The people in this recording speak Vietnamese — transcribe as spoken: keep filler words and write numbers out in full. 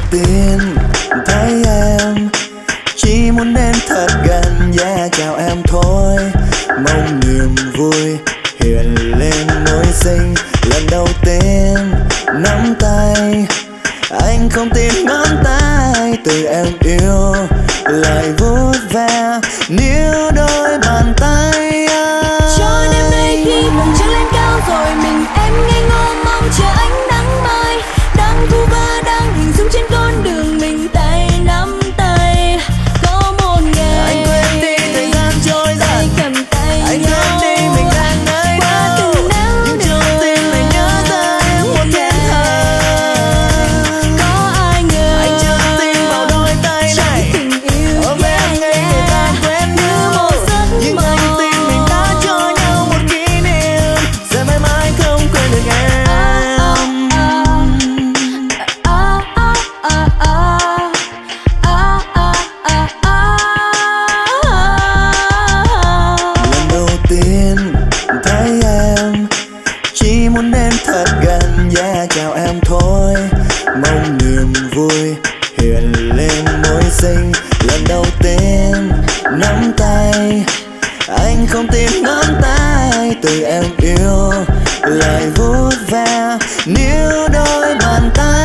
tiên thấy em, chỉ muốn đến thật gần, yeah chào em thôi. Mong niềm vui hiện lên môi xinh, lần đầu tiên nắm tay anh không tin ngón tay, từ em yêu lại vuốt ve níu đôi bàn tay anh. Cho đêm nay khi mộng trăng lên cao rồi, mình em ngây ngô mong chờ ánh nắng mai, đang vu vơ đang hình dung trên con đường mình tay nắm tay. Có một ngày anh quên đi thời gian trôi dần, tay cầm tay anh nhau quên đi mình đang nơi qua đâu, từng nắng nhưng trong tim lại nhớ ra em một thiên thần. có ai ngờ Anh chưa tin vào đôi tay này, tình yêu ôm em ngay người ta quen nhau, nhưng anh tin mình đã cho nhau một kỷ niệm, sẽ mãi mãi không quên được em. Lần đầu tiên thấy em, chỉ muốn đến thật gần, yeah chào em thôi. Mong niềm vui hiện lên môi xinh, lần đầu tiên nắm tay anh không tin ngón tay, từ em yêu lại vuốt ve níu đôi bàn tay.